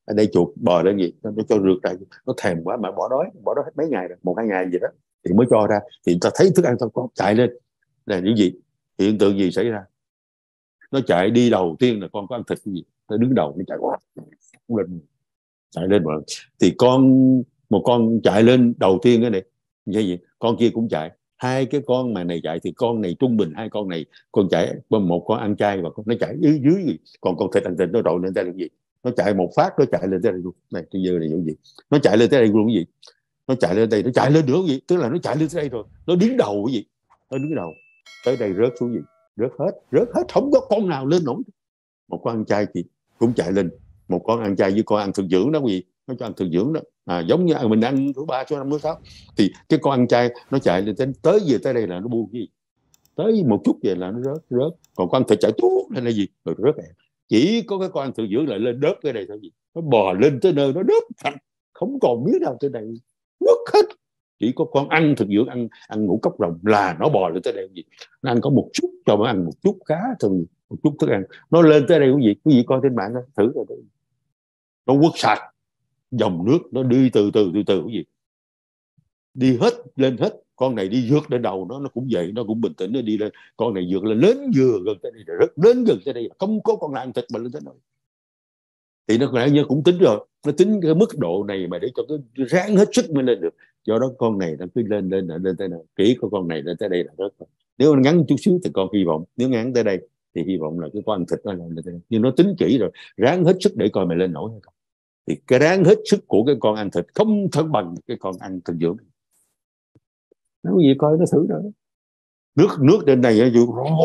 Ở đây chuột bò lên gì nó, nó cho rượt ra, nó thèm quá mà bỏ đói, bỏ đói hết mấy ngày rồi, một hai ngày gì đó thì mới cho ra, thì ta thấy thức ăn thôi con chạy lên. Là những gì, hiện tượng gì xảy ra? Nó chạy đi đầu tiên là con có ăn thịt cái gì, nó đứng đầu nó chạy quá lên, chạy lên mà. Thì con, một con chạy lên đầu tiên cái này như vậy, con kia cũng chạy, hai cái con mà này chạy thì con này trung bình hai con này, con chạy, một con ăn chay và con nó chạy dưới dưới gì, còn con thịt ăn thịt nó đội lên đây là gì, nó chạy một phát nó chạy lên tới đây luôn. Này bây giờ này những gì, nó chạy lên tới đây luôn cái gì, nó chạy lên đây, nó chạy lên nữa cái gì, tức là nó chạy lên tới đây rồi, nó đứng đầu cái gì, nó đứng đầu tới đây rớt xuống gì, rớt hết, rớt hết, không có con nào lên nổi. Một con ăn chay thì cũng chạy lên, một con ăn chay với con ăn thực dưỡng đó quý vị, nó cho ăn thực dưỡng đó, à, giống như mình ăn thứ ba số năm thứ sáu, thì cái con ăn chay nó chạy lên tới, tới về tới đây là nó buông cái gì, tới một chút về là nó rớt rớt, còn con ăn thịt chạy tuốt lên là gì rồi rớt này. Chỉ có cái con ăn thực dưỡng lại lên đớp cái đây thôi gì, nó bò lên tới nơi nó đớp thành, không còn miếng nào tới đây, rớt hết. Chỉ có con ăn thực dưỡng, ăn ăn ngũ cốc rồng là nó bò lên tới đây gì, nó ăn có một chút, cho nó ăn một chút cá thôi, một chút thức ăn, nó lên tới đây quý vị, quý vị coi trên mạng đó, thử rồi đấy. Nó quất sạch dòng nước, nó đi từ từ từ từ quý vị, đi hết lên hết. Con này đi vượt lên đầu nó, nó cũng vậy, nó cũng bình tĩnh nó đi lên. Con này vượt lên lớn vừa gần tới đây rồi, rất đến gần tới đây, không có con nào ăn thịt mà lên tới nơi. Thì nó nãy giờ cũng tính rồi, nó tính cái mức độ này mà để cho cái ráng hết sức mới lên được. Do đó con này nó cứ lên lên lên, lên tới nào, kỹ có con này lên tới đây là rất rồi. Nếu nó ngắn chút xíu thì con hy vọng, nếu ngắn tới đây thì hy vọng là cái con ăn thịt nó lên tới đây. Nhưng nó tính kỹ rồi, ráng hết sức để coi mày lên nổi hay không. Thì cái ráng hết sức của cái con ăn thịt không thân bằng cái con ăn thực dưỡng. Nếu gì coi nó thử rồi, nước nước trên này á,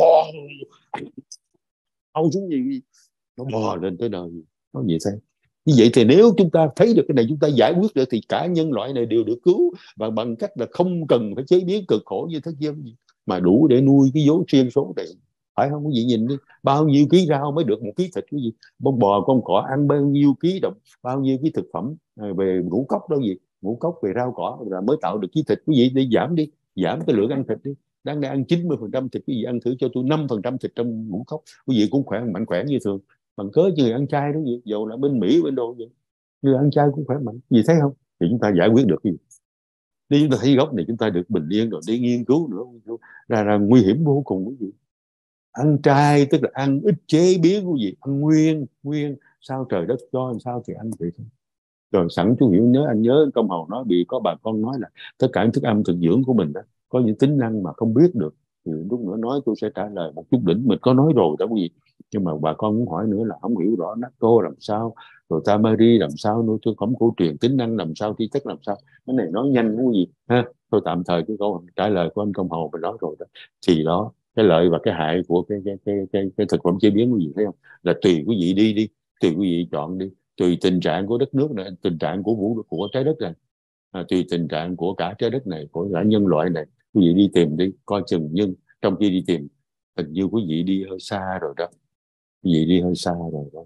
đâu xuống gì, nó bò lên tới nơi, nó vậy thế. Như vậy thì nếu chúng ta thấy được cái này, chúng ta giải quyết được thì cả nhân loại này đều được cứu, và bằng cách là không cần phải chế biến cực khổ như thế kia, mà đủ để nuôi cái vốn riêng số này, phải không? Quý vị nhìn đi, bao nhiêu ký rau mới được một ký thịt, cái gì con bò con cỏ ăn bao nhiêu ký đồng, bao nhiêu cái thực phẩm về ngũ cốc đó gì, ngũ cốc về rau cỏ là mới tạo được ký thịt. Quý vị đi giảm đi, giảm cái lượng ăn thịt đi, đang đang ăn chín mươi phần trăm thịt, quý vị ăn thử cho tôi năm phần trăm thịt trong ngũ cốc, quý vị cũng khỏe mạnh khỏe như thường. Bằng cớ như người ăn chay đó gì, dầu là bên Mỹ bên đâu vậy, người ăn chay cũng khỏe mạnh, gì thấy không? Thì chúng ta giải quyết được cái gì. Nếu chúng ta thấy gốc này chúng ta được bình yên rồi, đi nghiên cứu nữa ra là nguy hiểm vô cùng. Cái gì ăn chay tức là ăn ít chế biến, cái gì ăn nguyên nguyên, sao trời đất cho làm sao thì ăn vậy thôi. Rồi sẵn chú hiểu nhớ, anh nhớ Công Hầu nói bị có bà con nói là tất cả những thức ăn thực dưỡng của mình đó có những tính năng mà không biết được, thì lúc nữa nói tôi sẽ trả lời một chút đỉnh, mình có nói rồi đó quý vị. Nhưng mà bà con muốn hỏi nữa là không hiểu rõ natto làm sao, rồi tamari làm sao, nuôi tôi cẩm cổ truyền tính năng làm sao, thi chất làm sao. Cái này nói nhanh cái gì ha, tôi tạm thời cái câu trả lời của anh Công Hầu mình nói rồi đó. Thì đó, cái lợi và cái hại của cái cái cái cái, cái thực phẩm chế biến quý vị thấy không, là tùy quý vị đi đi, tùy quý vị chọn đi, tùy tình trạng của đất nước này, tình trạng của vũ của trái đất này, à, tùy tình trạng của cả trái đất này, của cả nhân loại này, quý vị đi tìm đi coi chừng. Nhưng trong khi đi tìm, hình như quý vị đi hơi xa rồi đó, quý vị đi hơi xa rồi đó.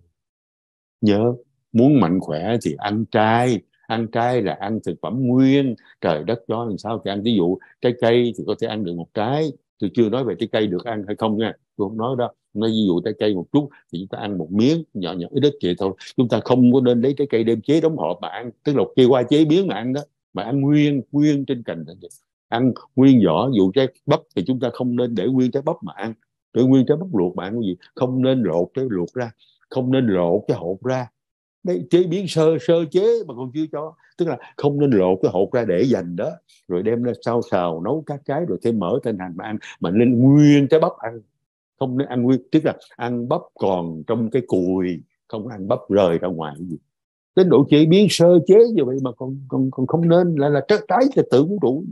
Nhớ, muốn mạnh khỏe thì ăn chay, ăn chay là ăn thực phẩm nguyên, trời đất cho làm sao thì ăn. Ví dụ trái cây thì có thể ăn được một trái, tôi chưa nói về trái cây được ăn hay không nha, tôi không nói đó. Nói ví dụ trái cây một chút thì chúng ta ăn một miếng nhỏ nhỏ ít ít vậy thôi. Chúng ta không có nên lấy trái cây đem chế đóng hộp mà ăn, tức là kia qua chế biến mà ăn đó, mà ăn nguyên nguyên trên cành, ăn nguyên vỏ. Dụ trái bắp thì chúng ta không nên để nguyên trái bắp mà ăn, để nguyên trái bắp luộc mà ăn. Cái gì không nên lột cái luộc ra, không nên lột cái hột ra. Đấy, chế biến sơ sơ chế mà còn chưa cho, tức là không nên lột cái hột ra để dành đó, rồi đem ra xào xào nấu các trái rồi thêm mỡ thêm hành mà ăn, mà nên nguyên trái bắp ăn. Không nên ăn nguyên, tức là ăn bắp còn trong cái cùi, không ăn bắp rời ra ngoài. Cái gì đến độ chế biến sơ chế như vậy mà còn còn còn không nên, lại là trái trái thì tự vũ trụ,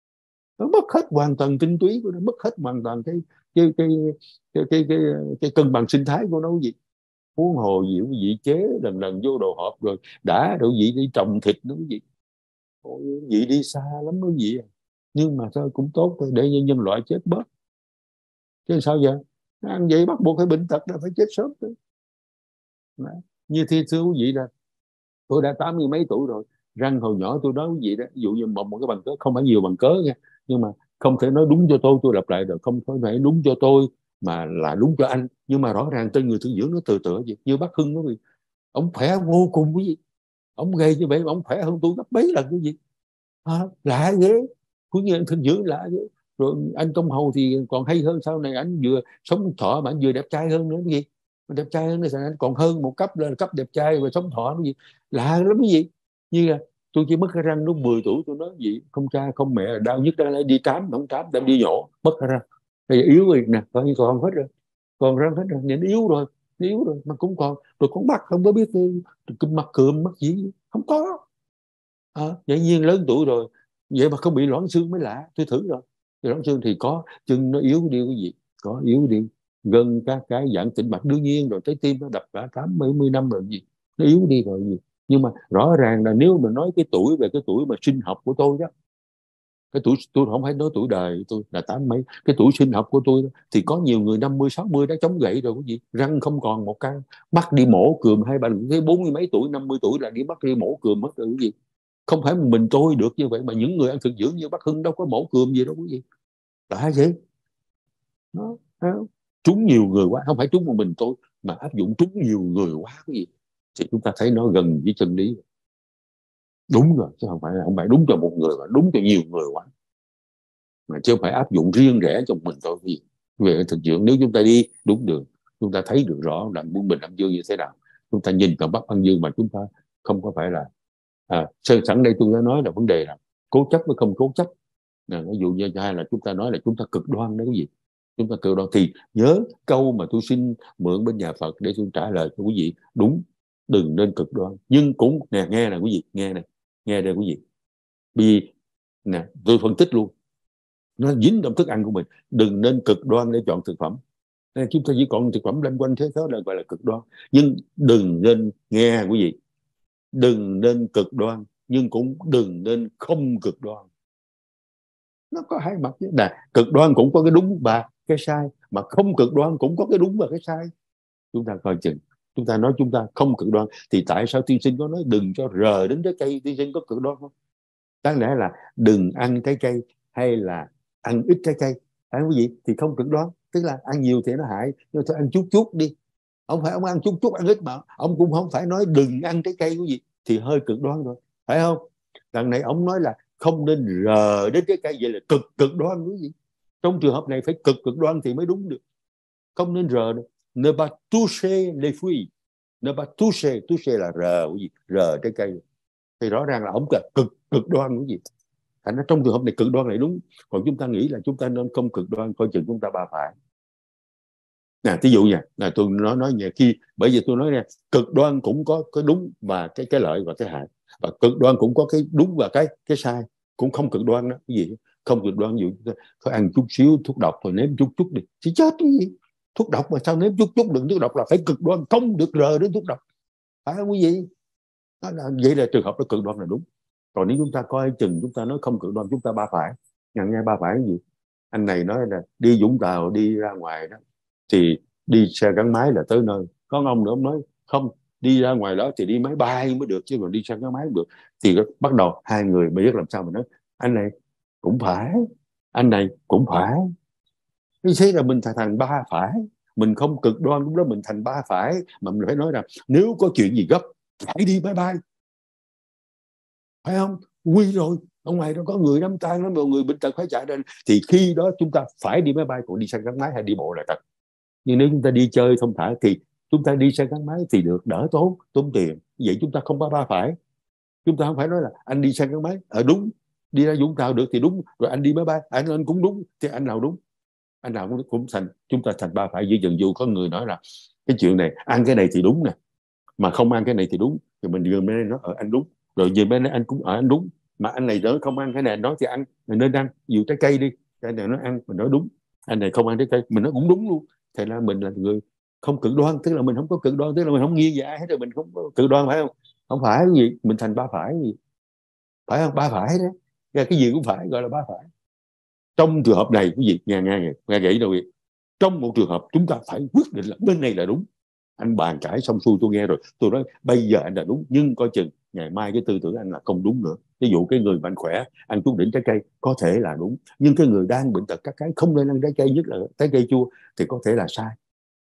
nó mất hết hoàn toàn tinh túy của nó, mất hết hoàn toàn cái cái cái cái cái, cái, cái cân bằng sinh thái của nó. Cái gì huống hồ gì cái gì chế lần lần vô đồ hộp rồi đã độ gì đi trồng thịt nữa. Cái gì gì đi xa lắm cái gì. Nhưng mà thôi cũng tốt thôi, để cho nhân loại chết bớt chứ sao giờ. Ăn vậy bắt buộc phải bệnh tật, là phải chết sớm thôi. Như thế thưa quý vị, là tôi đã tám mươi mấy tuổi rồi, răng hồi nhỏ tôi nói quý vị đó, ví dụ như một, một cái bằng cớ, không phải nhiều bằng cớ nha, nhưng mà không thể nói đúng cho tôi tôi lặp lại rồi, không phải đúng cho tôi mà là đúng cho anh. Nhưng mà rõ ràng tên người thực dưỡng nó từ từ gì như bác Hưng đó, ông khỏe vô cùng cái gì, ông gầy như vậy mà ông khỏe hơn tôi gấp mấy lần cái gì. À, lạ ghê, cũng như anh Thịnh Dưỡng lạ ghê. Rồi anh Công Hầu thì còn hay hơn, sau này anh vừa sống thọ mà anh vừa đẹp trai hơn nữa cái gì, đẹp trai hơn nữa anh còn hơn một cấp, lên cấp đẹp trai và sống thọ cái gì, lạ lắm cái gì. Như là tôi chỉ mất cái răng lúc mười tuổi, tôi nói gì không cha không mẹ đau nhức đang lại đi khám, không khám đem đi nhổ mất cái răng. Bây giờ yếu rồi nè, coi còn hết rồi, còn răng hết rồi, nhìn yếu rồi, yếu rồi mà cũng còn. Rồi con mắt không có biết cái mắt cườm mắt gì không có. À, dĩ nhiên lớn tuổi rồi vậy mà không bị loãng xương mới lạ, tôi thử rồi. Loãng xương thì có, chân nó yếu đi cái gì, có yếu đi, gân các cái giãn tĩnh mạch đương nhiên rồi, trái tim nó đập cả tám bảy mươi năm rồi gì, nó yếu đi rồi gì. Nhưng mà rõ ràng là nếu mà nói cái tuổi, về cái tuổi mà sinh học của tôi đó, cái tuổi tôi không phải nói tuổi đời tôi là tám mấy, cái tuổi sinh học của tôi đó, thì có nhiều người năm mươi sáu mươi đã chống gậy rồi cái gì, răng không còn một căn, bắt đi mổ cườm hai ba lần, thế bốn mươi mấy tuổi năm mươi tuổi là đi bắt đi mổ cườm mất rồi cái gì. Không phải mình tôi được như vậy, mà những người ăn thực dưỡng như bác Hưng đâu có mổ cườm gì đâu cái gì, tại gì nó, nó trúng nhiều người quá, không phải trúng một mình tôi mà áp dụng trúng nhiều người quá cái gì, thì chúng ta thấy nó gần với chân lý. Đúng rồi, chứ không phải không phải đúng cho một người mà đúng cho nhiều người quá, mà chứ không phải áp dụng riêng rẽ cho mình thôi. Vì về thực dưỡng nếu chúng ta đi đúng đường, chúng ta thấy được rõ là quân bình âm dương như thế nào, chúng ta nhìn vào Bắc Âm Dương mà chúng ta không có phải là à, sẵn đây tôi đã nói là vấn đề là cố chấp với không cố chấp. À, ví dụ như hai là chúng ta nói là chúng ta cực đoan đấy cái gì, chúng ta cực đoan thì nhớ câu mà tôi xin mượn bên nhà Phật để tôi trả lời cho quý vị đúng, đừng nên cực đoan. Nhưng cũng nè, nghe nè quý vị, nghe nè, nghe đây quý vị, vì nè tôi phân tích luôn, nó dính trong thức ăn của mình, đừng nên cực đoan để chọn thực phẩm. Nên chúng ta chỉ còn thực phẩm loanh quanh thế đó là gọi là cực đoan. Nhưng đừng nên, nghe quý vị, đừng nên cực đoan nhưng cũng đừng nên không cực đoan. Nó có hai mặt chứ. Nè, cực đoan cũng có cái đúng và cái sai, mà không cực đoan cũng có cái đúng và cái sai. Chúng ta coi chừng. Chúng ta nói chúng ta không cực đoan thì tại sao tiên sinh có nói đừng cho rờ đến trái cây? Tiên sinh có cực đoan không? Đáng lẽ là đừng ăn trái cây hay là ăn ít trái cây, ăn cái gì thì không cực đoan, tức là ăn nhiều thì nó hại, nhưng thôi ăn chút chút đi. Ông phải ông ăn chút chút ăn ít, mà ông cũng không phải nói đừng ăn trái cây cái gì thì hơi cực đoan rồi, phải không? Đằng này ông nói là không nên rờ đến trái cây, vậy là cực cực đoan cái gì. Trong trường hợp này phải cực cực đoan thì mới đúng được, không nên rờ được. Ne pas toucher les fruits, ne pas toucher, toucher là rờ cái gì, rờ trái cây, thì rõ ràng là ông là cực cực đoan cái gì. Thành ra trong trường hợp này cực đoan này đúng, còn chúng ta nghĩ là chúng ta nên không cực đoan, coi chừng chúng ta ba phải. Nè, ví dụ nha, là tôi nói nói nhà khi, bởi vì tôi nói nha, cực đoan cũng có cái đúng và cái cái lợi và cái hại, và cực đoan cũng có cái đúng và cái cái sai, cũng không cực đoan đó. Cái gì không cực đoan, ví dụ thôi ăn chút xíu thuốc độc rồi nếm chút chút đi thì chết cái gì, thuốc độc mà sao nếm chút chút đừng, thuốc độc là phải cực đoan, không được rờ đến thuốc độc, phải không quý vị? Đó là, vậy là trường hợp đó cực đoan là đúng. Còn nếu chúng ta coi chừng chúng ta nói không cực đoan, chúng ta ba phải. Nhận nghe ba phải cái gì? Anh này nói là đi Vũng Tàu đi ra ngoài đó thì đi xe gắn máy là tới nơi. Có ông nữa ông nói không, đi ra ngoài đó thì đi máy bay mới được chứ còn đi xe gắn máy không được. Thì bắt đầu hai người biết làm sao mà nói anh này cũng phải, anh này cũng phải. Thế là mình thành ba phải. Mình không cực đoan lúc đó mình thành ba phải, mà mình phải nói rằng nếu có chuyện gì gấp phải đi máy bay, phải không? Quy rồi, ở ngoài đó có người đám tang lắm, mọi người bệnh tật phải chạy lên, thì khi đó chúng ta phải đi máy bay, còn đi xe gắn máy hay đi bộ là thật. Nhưng nếu chúng ta đi chơi thông thả thì chúng ta đi xe gắn máy thì được, đỡ tốn tốn tiền. Vậy chúng ta không ba ba phải. Chúng ta không phải nói là anh đi xe gắn máy ở đúng, đi ra Vũng Tàu được thì đúng, rồi anh đi máy bay anh anh cũng đúng, thì anh nào đúng? Anh nào cũng, cũng thành, chúng ta thành ba phải. Giữa dần dù có người nói là cái chuyện này ăn cái này thì đúng nè, mà không ăn cái này thì đúng, thì mình vừa bên đây nói ở anh đúng, rồi về bên đây anh cũng ở anh đúng, mà anh này nói không ăn cái này, nói thì ăn, mình nên ăn. Ví dụ trái cây đi, cái này nó ăn mình nói đúng, anh này không ăn trái cây mình nói cũng đúng luôn. Thế là mình là người không cực đoan, tức là mình không có cực đoan, tức là mình không nghiêng về ai hết, rồi mình không có cực đoan, phải không? Không phải cái gì mình thành ba phải gì, phải không? Ba phải đấy, cái gì cũng phải gọi là ba phải. Trong trường hợp này cái gì nghe nghe nghe nghe nghĩ đâu vậy? Trong một trường hợp chúng ta phải quyết định là bên này là đúng. Anh bàn cãi xong xuôi tôi nghe rồi, tôi nói bây giờ anh là đúng, nhưng coi chừng ngày mai cái tư tưởng anh là không đúng nữa. Ví dụ cái người mạnh khỏe ăn chút đỉnh trái cây có thể là đúng, nhưng cái người đang bệnh tật các cái không nên ăn trái cây, nhất là trái cây chua, thì có thể là sai.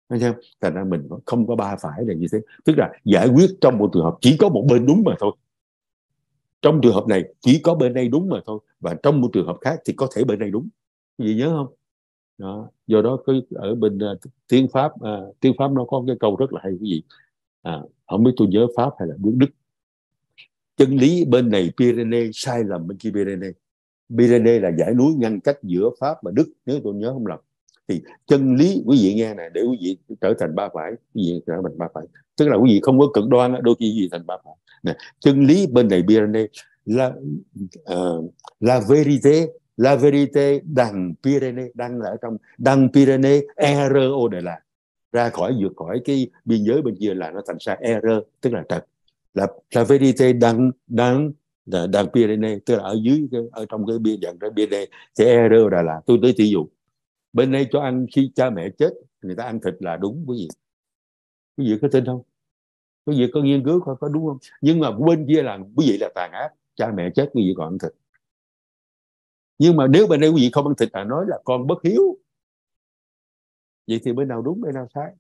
Thấy không? Thành ra mình không có ba phải là như thế, tức là giải quyết trong một trường hợp chỉ có một bên đúng mà thôi. Trong trường hợp này chỉ có bên đây đúng mà thôi, và trong một trường hợp khác thì có thể bên đây đúng. Gì nhớ không? Đó. Do đó cái ở bên uh, tiếng Pháp, uh, tiếng Pháp nó có cái câu rất là hay, cái gì à, không biết tôi nhớ Pháp hay là nước Đức. Chân lý bên này Pyrenees, sai lầm bên kia Pyrenees. Pyrenees là dãy núi ngăn cách giữa Pháp và Đức, nếu tôi nhớ không lầm. Thì chân lý, quý vị nghe này, để quý vị trở thành ba phải, quý vị trở thành ba phải, tức là quý vị không có cực đoan, đôi khi quý vị thành ba phải. Nè, chân lý bên này Pyrenees là uh, la vérité, la vérité đằng Pyrenees, đang là ở trong đằng Pyrenees, R O de là ra khỏi, vượt khỏi cái biên giới bên kia là nó thành ra R, tức là trật. Là la vérité đằng đằng đằng Pyrenees, tức là ở dưới cái, ở trong cái biên dạng cái Pyrenees thì R Đà Lạt. Tôi tới ví dụ bên đây cho ăn khi cha mẹ chết người ta ăn thịt là đúng, quý vị quý vị có tin không? Quý vị có nghiên cứu có, có đúng không? Nhưng mà bên kia là quý vị là tàn ác, cha mẹ chết quý vị còn ăn thịt. Nhưng mà nếu bên đây quý vị không ăn thịt là nói là con bất hiếu. Vậy thì bên nào đúng bên nào sai?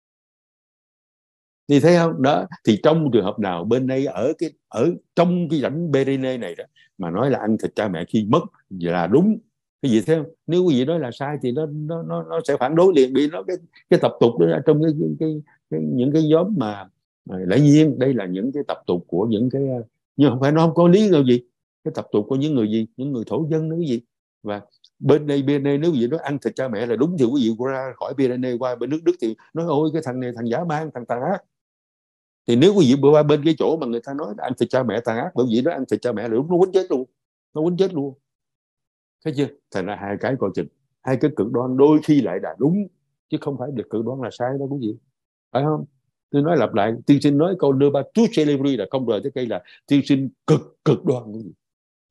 Thì thấy không? Đó, thì trong trường hợp nào bên đây ở cái ở trong cái rãnh Pyrenees này đó mà nói là ăn thịt cha mẹ khi mất là đúng, cái gì thấy không? Nếu quý vị nói là sai thì nó nó nó, nó sẽ phản đối liền, vì nó cái cái tập tục đó là trong cái, cái, cái, cái những cái nhóm mà, mà lẽ nhiên đây là những cái tập tục của những cái, nhưng không phải nó không có lý đâu gì, cái tập tục của những người gì, những người thổ dân đó quý vị. Và bên đây Pyrenees nếu gì nói ăn thịt cha mẹ là đúng thì quý vị ra khỏi Pyrenees qua bên nước Đức thì nói ôi cái thằng này thằng dã man, thằng tàn ác. Thì nếu quý vị qua bên cái chỗ mà người ta nói là ăn thịt cha mẹ tàn ác, bởi vì nó ăn thịt cha mẹ là đúng, nó quýnh chết luôn, nó quýnh chết luôn. Thấy chưa? Thành ra hai cái coi chừng, hai cái cực đoan đôi khi lại là đúng chứ không phải được cực đoan là sai đâu quý vị, phải không? Tôi nói lặp lại, tiên sinh nói câu đưa ba tout célébrer là không rời tới cây, là tiên sinh cực cực đoan quý vị,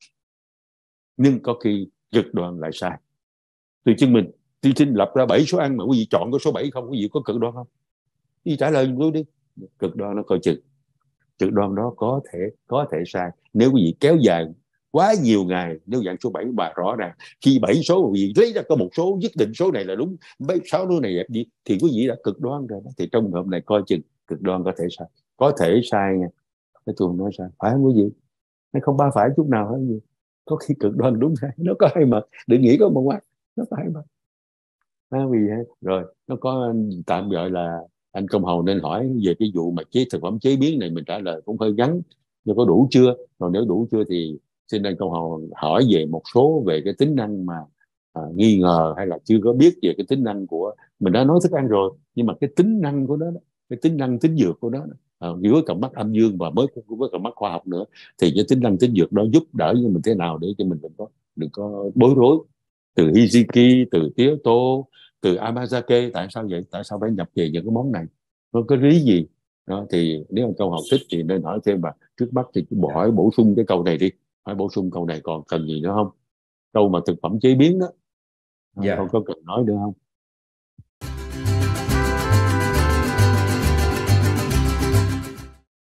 nhưng có khi cực đoan lại sai. Từ chứng minh tiên sinh lập ra bảy số ăn mà quý vị chọn có số bảy không, quý vị có cực đoan không? Quý vị trả lời tôi đi. Cực đoan nó coi chừng, cực đoan đó có thể có thể sai nếu quý vị kéo dài quá nhiều ngày. Nếu dạng số bảy mà rõ ràng khi bảy số quý vị lấy ra có một số nhất định số này là đúng, mấy sáu số này đẹp gì thì quý vị đã cực đoan rồi. Thì trong hợp này coi chừng cực đoan có thể sai, có thể sai nha, cái tôi nói sai, phải không quý vị? Nó không ba phải chút nào hết gì, có khi cực đoan đúng sai, nó có hai mặt, đừng nghĩ có một mặt, nó có hai mặt. À, vì rồi nó có tạm gọi là anh Công Hầu nên hỏi về cái vụ mà chế thực phẩm chế biến này, mình trả lời cũng hơi ngắn, nhưng có đủ chưa? Còn nếu đủ chưa thì xin anh Công Hầu hỏi về một số về cái tính năng mà à, nghi ngờ hay là chưa có biết về cái tính năng của mình. Đã nói thức ăn rồi, nhưng mà cái tính năng của nó, cái tính năng tính dược của nó à, với cặp mắt âm dương và mới với cặp mắt khoa học nữa, thì cái tính năng tính dược đó giúp đỡ cho mình thế nào để cho mình đừng có đừng có bối rối. Từ Hijiki, từ tía tô, từ Amazake, tại sao vậy? Tại sao phải nhập về những cái món này? Nó có lý gì? Đó, thì nếu anh Câu Học thích thì nên hỏi thêm, mà trước mắt thì bỏ hỏi bổ sung cái câu này đi, hỏi bổ sung câu này còn cần gì nữa không? Câu mà thực phẩm chế biến đó, Dạ. không có cần nói nữa không?